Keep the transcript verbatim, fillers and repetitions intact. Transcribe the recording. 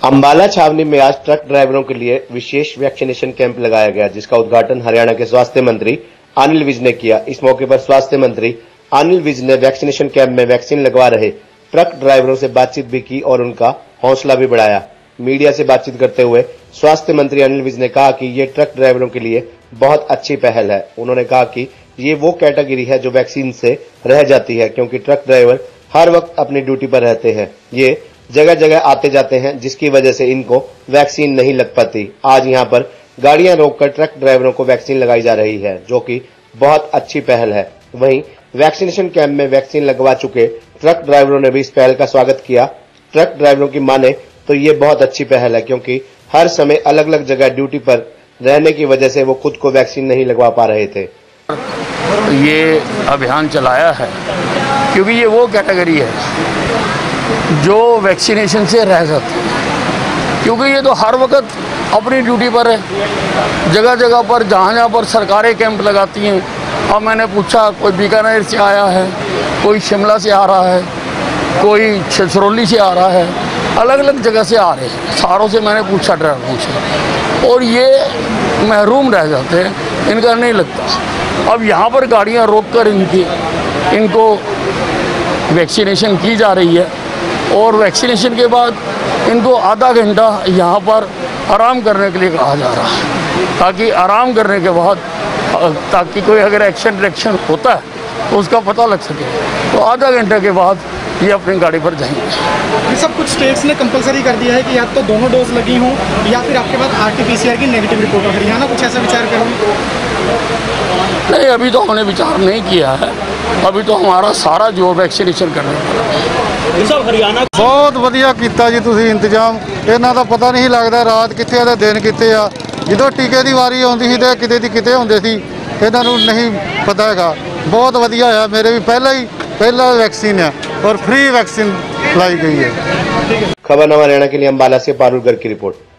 अंबाला छावनी में आज ट्रक ड्राइवरों के लिए विशेष वैक्सीनेशन कैंप लगाया गया, जिसका उद्घाटन हरियाणा के स्वास्थ्य मंत्री अनिल विज ने किया। इस मौके पर स्वास्थ्य मंत्री अनिल विज ने वैक्सीनेशन कैंप में वैक्सीन लगवा रहे ट्रक ड्राइवरों से बातचीत भी की और उनका हौसला भी बढ़ाया। मीडिया से बातचीत करते हुए स्वास्थ्य मंत्री अनिल विज ने कहा कि ये ट्रक ड्राइवरों के लिए बहुत अच्छी पहल है। उन्होंने कहा कि ये वो कैटेगरी है जो वैक्सीन से रह जाती है, क्योंकि ट्रक ड्राइवर हर वक्त अपनी ड्यूटी पर रहते हैं। ये जगह जगह आते जाते हैं, जिसकी वजह से इनको वैक्सीन नहीं लग पाती। आज यहाँ पर गाड़ियां रोककर ट्रक ड्राइवरों को वैक्सीन लगाई जा रही है, जो कि बहुत अच्छी पहल है। वहीं वैक्सीनेशन कैंप में वैक्सीन लगवा चुके ट्रक ड्राइवरों ने भी इस पहल का स्वागत किया। ट्रक ड्राइवरों की माने तो ये बहुत अच्छी पहल है, क्योंकि हर समय अलग अलग जगह ड्यूटी पर रहने की वजह से वो खुद को वैक्सीन नहीं लगवा पा रहे थे। ये अभियान चलाया है क्योंकि ये वो कैटेगरी है जो वैक्सीनेशन से रह जाती है, क्योंकि ये तो हर वक्त अपनी ड्यूटी पर है। जगह जगह पर जहाँ जहाँ पर सरकारें कैंप लगाती हैं, अब मैंने पूछा कोई बीकानेर से आया है, कोई शिमला से आ रहा है, कोई छछरौली से आ रहा है, अलग अलग जगह से आ रहे हैं। सारों से मैंने पूछा ड्राइवरों से, और ये महरूम रह जाते हैं, इनका नहीं लगता। अब यहाँ पर गाड़ियाँ रोककर इनकी इनको वैक्सीनेशन की जा रही है, और वैक्सीनेशन के बाद इनको आधा घंटा यहाँ पर आराम करने के लिए कहा जा रहा है, ताकि आराम करने के बाद ताकि कोई अगर एक्शन रिएक्शन होता है तो उसका पता लग सके। तो आधा घंटे के बाद ये अपनी गाड़ी पर जाएंगे। ये सब कुछ स्टेट्स ने कंपलसरी कर दिया है कि या तो दोनों डोज लगी हों या फिर आपके पास R T P C R की नेगेटिव रिपोर्ट हो। हरियाणा कुछ ऐसा विचार करेंगे? नहीं, अभी तो हमने विचार नहीं किया है। अभी तो हमारा सारा जो वैक्सीनेशन करने वाला सब हरियाणा बहुत वधिया कीता जी तुसीं इंतजाम। इन्हां दा पता नहीं लगता रात कित्थे आ ते दिन कित्थे आ। ਜਦੋਂ ਟੀਕੇ ਦੀ ਵਾਰੀ ਆਉਂਦੀ ਸੀ ਤੇ ਕਿਤੇ ਦੀ ਕਿਤੇ ਹੁੰਦੇ ਸੀ, ਇਹਨਾਂ ਨੂੰ ਨਹੀਂ ਪਤਾ ਹੈਗਾ। ਬਹੁਤ ਵਧੀਆ ਆ, ਮੇਰੇ ਵੀ ਪਹਿਲਾਂ ਹੀ ਪਹਿਲਾ वैक्सीन है और फ्री वैक्सीन लाई गई है। खबर नवा हरियाणा के लिए अंबाला से पारुल गर्ग की रिपोर्ट।